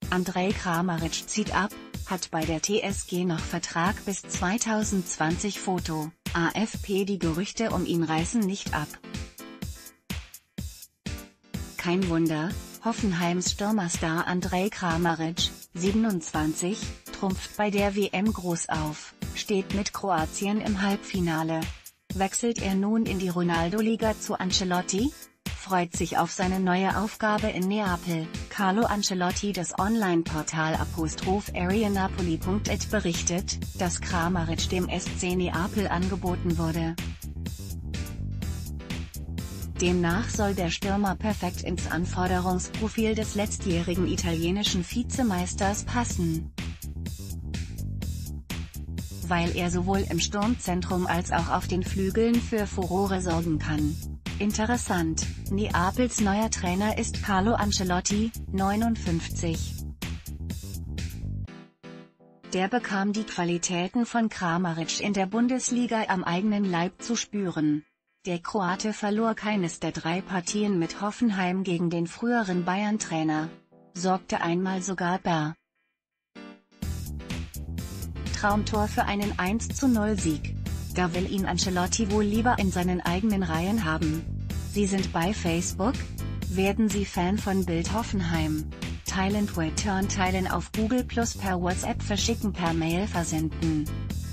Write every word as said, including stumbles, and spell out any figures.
Andrej Kramaric zieht ab, hat bei der T S G noch Vertrag bis zweitausendzwanzig. Foto, A F P. Die Gerüchte um ihn reißen nicht ab. Kein Wunder, Hoffenheims Stürmerstar Andrej Kramaric, siebenundzwanzig, trumpft bei der W M groß auf, steht mit Kroatien im Halbfinale. Wechselt er nun in die Ronaldo-Liga zu Ancelotti? Freut sich auf seine neue Aufgabe in Neapel. Carlo Ancelotti. Das Online-Portal Areanapoli punkt it berichtet, dass Kramaric dem S C Neapel angeboten wurde. Demnach soll der Stürmer perfekt ins Anforderungsprofil des letztjährigen italienischen Vizemeisters passen, weil er sowohl im Sturmzentrum als auch auf den Flügeln für Furore sorgen kann. Interessant, Neapels neuer Trainer ist Carlo Ancelotti, neunundfünfzig. Der bekam die Qualitäten von Kramaric in der Bundesliga am eigenen Leib zu spüren. Der Kroate verlor keines der drei Partien mit Hoffenheim gegen den früheren Bayern-Trainer, sorgte einmal sogar per Traumtor für einen eins zu null Sieg. Da will ihn Ancelotti wohl lieber in seinen eigenen Reihen haben. Sie sind bei Facebook? Werden Sie Fan von Bild Hoffenheim? Teilen Twitter und teilen auf Google Plus, per WhatsApp verschicken, per Mail versenden.